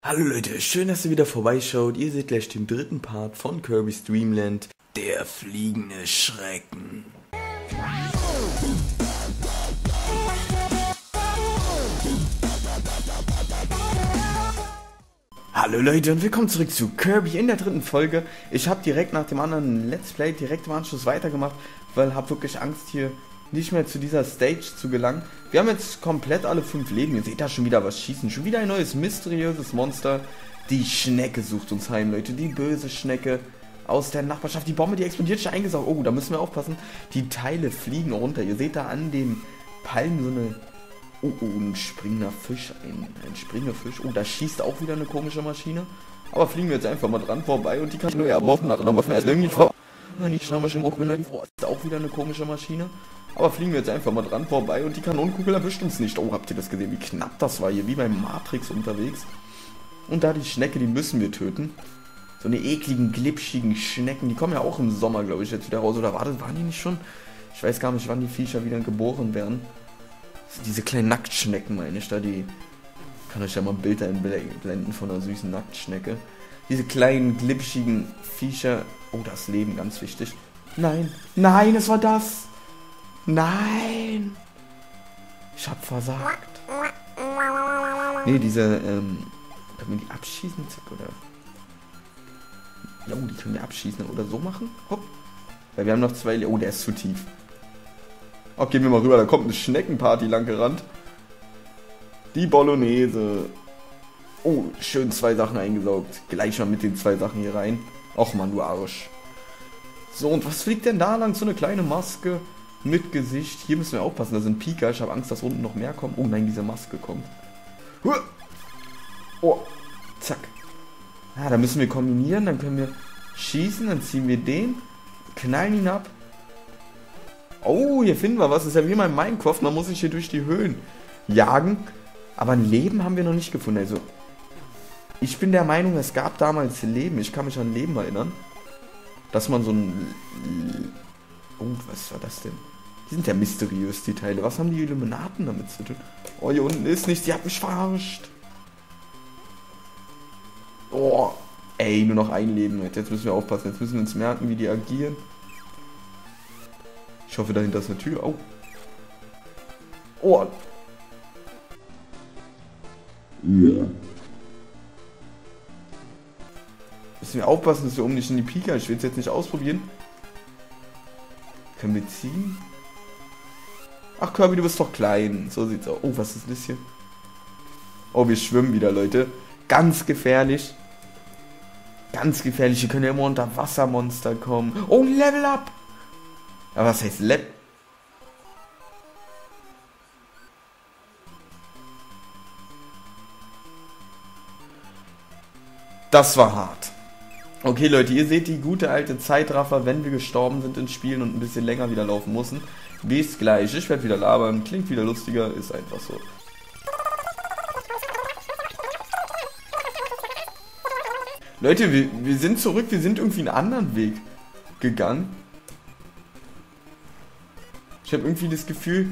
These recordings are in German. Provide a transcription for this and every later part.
Hallo Leute, schön, dass ihr wieder vorbeischaut. Ihr seht gleich den dritten Part von Kirby's Dream Land, der fliegende Schrecken. Hallo Leute und willkommen zurück zu Kirby in der dritten Folge. Ich habe direkt nach dem anderen Let's Play direkt im Anschluss weitergemacht, weil habe wirklich Angst hier nicht mehr zu dieser Stage zu gelangen. Wir haben jetzt komplett alle 5 Leben. Ihr seht da schon wieder was schießen. Schon wieder ein neues mysteriöses Monster. Die Schnecke sucht uns heim, Leute. Die böse Schnecke aus der Nachbarschaft. Die Bombe, die explodiert, schon eingesaugt. Oh, da müssen wir aufpassen. Die Teile fliegen runter. Ihr seht da an den Palmen so eine... Oh, ein springender Fisch. Ein springender Fisch. Oh, da schießt auch wieder eine komische Maschine. Aber fliegen wir jetzt einfach mal dran vorbei und die kann nur erworfen nach. Dann machen wir erst irgendwie vor. Nicht schnell mal hoch, ist auch wieder eine komische Maschine. Aber fliegen wir jetzt einfach mal dran vorbei und die Kanonenkugel erwischt uns nicht. Oh, habt ihr das gesehen, wie knapp das war hier, wie beim Matrix unterwegs. Und da die Schnecke, die müssen wir töten. So eine ekligen, glitschigen Schnecken, die kommen ja auch im Sommer, glaube ich, jetzt wieder raus. Oder waren die nicht schon? Ich weiß gar nicht, wann die Viecher wieder geboren werden. Diese kleinen Nacktschnecken, meine ich da, die... Kann euch ja mal ein Bild einblenden von einer süßen Nacktschnecke. Diese kleinen, glitschigen Viecher... Oh, das Leben, ganz wichtig. Nein, nein, es war das! Nein! Ich hab versagt. Nee, diese, können wir die abschießen, oder? Ja, die können wir abschießen oder so machen. Hopp. Weil wir haben noch 2... Oh, der ist zu tief. Oh, gehen wir mal rüber, da kommt eine Schneckenparty lang gerannt. Die Bolognese. Oh, schön 2 Sachen eingesaugt. Gleich mal mit den 2 Sachen hier rein. Och man, du Arsch. So, und was fliegt denn da lang? So eine kleine Maske mit Gesicht. Hier müssen wir aufpassen, da sind Pika. Ich habe Angst, dass unten noch mehr kommen. Oh nein, diese Maske kommt. Oh, zack. Ja, da müssen wir kombinieren. Dann können wir schießen. Dann ziehen wir den. Knallen ihn ab. Oh, hier finden wir was. Das ist ja wie in Minecraft. Man muss sich hier durch die Höhlen jagen. Aber ein Leben haben wir noch nicht gefunden. Also, ich bin der Meinung, es gab damals Leben. Ich kann mich an Leben erinnern. Dass man so ein... Oh, was war das denn? Die sind ja mysteriös, die Teile. Was haben die Illuminaten damit zu tun? Oh, hier unten ist nichts. Die hat mich verarscht. Oh, ey, nur noch ein Leben. Jetzt müssen wir aufpassen. Jetzt müssen wir uns merken, wie die agieren. Ich hoffe, dahinter ist eine Tür. Oh. Oh. Ja. Müssen wir aufpassen, dass wir oben nicht in die Pika. Ich will es jetzt nicht ausprobieren. Können wir ziehen? Ach, Kirby, du bist doch klein. So sieht's aus. Oh, was ist das hier? Oh, wir schwimmen wieder, Leute. Ganz gefährlich. Ganz gefährlich. Hier können ja immer Unterwassermonster kommen. Oh, Level Up. Aber was heißt Level? Das war hart. Okay, Leute, ihr seht die gute alte Zeitraffer, wenn wir gestorben sind in Spielen und ein bisschen länger wieder laufen mussten. Bis gleich. Ich werde wieder labern. Klingt wieder lustiger. Ist einfach so. Leute, wir sind zurück. Wir sind irgendwie einen anderen Weg gegangen. Ich habe irgendwie das Gefühl,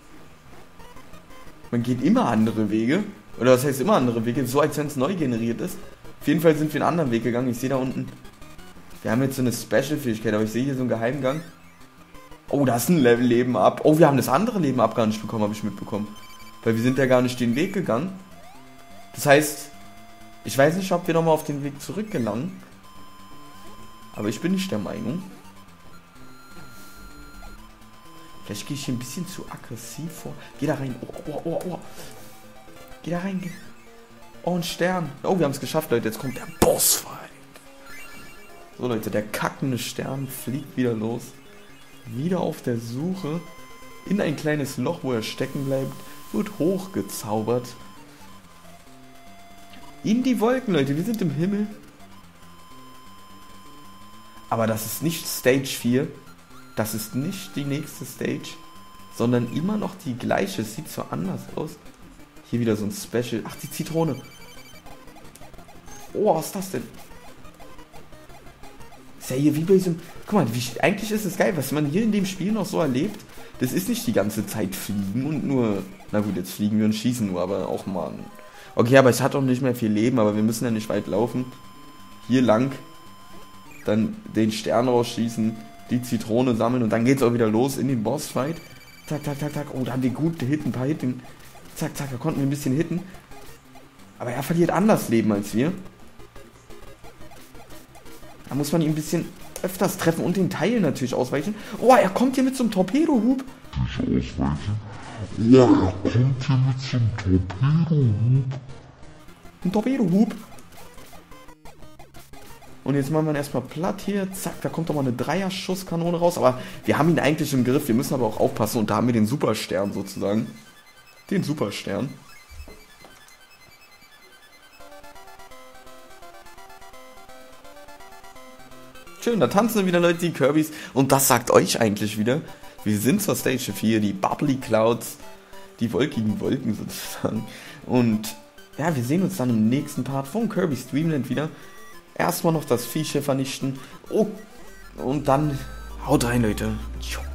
man geht immer andere Wege. Oder was heißt immer andere Wege? So als wenn es neu generiert ist. Auf jeden Fall sind wir einen anderen Weg gegangen. Ich sehe da unten, wir haben jetzt so eine Special-Fähigkeit, aber ich sehe hier so einen Geheimgang. Oh, da ist ein Level Leben ab. Oh, wir haben das andere Leben ab gar nicht bekommen, habe ich mitbekommen. Weil wir sind ja gar nicht den Weg gegangen. Das heißt, ich weiß nicht, ob wir nochmal auf den Weg zurück gelangen. Aber ich bin nicht der Meinung. Vielleicht gehe ich hier ein bisschen zu aggressiv vor. Geh da rein. Oh. Geh da rein. Oh, ein Stern. Oh, wir haben es geschafft, Leute. Jetzt kommt der Bossfight. So, Leute, der kackende Stern fliegt wieder los. Wieder auf der Suche in ein kleines Loch, wo er stecken bleibt. Wird hochgezaubert. In die Wolken, Leute. Wir sind im Himmel. Aber das ist nicht Stage 4. Das ist nicht die nächste Stage. Sondern immer noch die gleiche. Es sieht so anders aus. Hier wieder so ein Special. Ach, die Zitrone. Oh, was ist das denn? Ist ja hier wie bei so einem... Guck mal, eigentlich ist es geil, was man hier in dem Spiel noch so erlebt. Das ist nicht die ganze Zeit fliegen und nur... Na gut, jetzt fliegen wir und schießen nur, aber auch mal Okay, aber ich hatte auch nicht mehr viel Leben, aber wir müssen ja nicht weit laufen. Hier lang. Dann den Stern rausschießen, die Zitrone sammeln und dann geht's auch wieder los in den Bossfight. Zack, zack, zack, zack. Oh, da haben wir gut gehitten, ein paar Hitten. Zack, zack, da konnten wir ein bisschen hitten. Aber er verliert anders Leben als wir. Da muss man ihn ein bisschen öfters treffen und den Teil natürlich ausweichen. Oh, er kommt hier mit so einem Torpedo-Hub. Ein Torpedo-Hub. Und jetzt machen wir ihn erstmal platt hier. Zack, da kommt doch mal eine Dreier-Schusskanone raus. Aber wir haben ihn eigentlich im Griff. Wir müssen aber auch aufpassen. Und da haben wir den Superstern sozusagen. Den Superstern. Schön, da tanzen wieder Leute, die Kirbys. Und das sagt euch eigentlich wieder. Wir sind zur Stage 4, die Bubbly Clouds. Die wolkigen Wolken sozusagen. Und ja, wir sehen uns dann im nächsten Part von Kirby's Dream Land wieder. Erstmal noch das Viech hier vernichten. Oh, und dann haut rein, Leute. Ciao.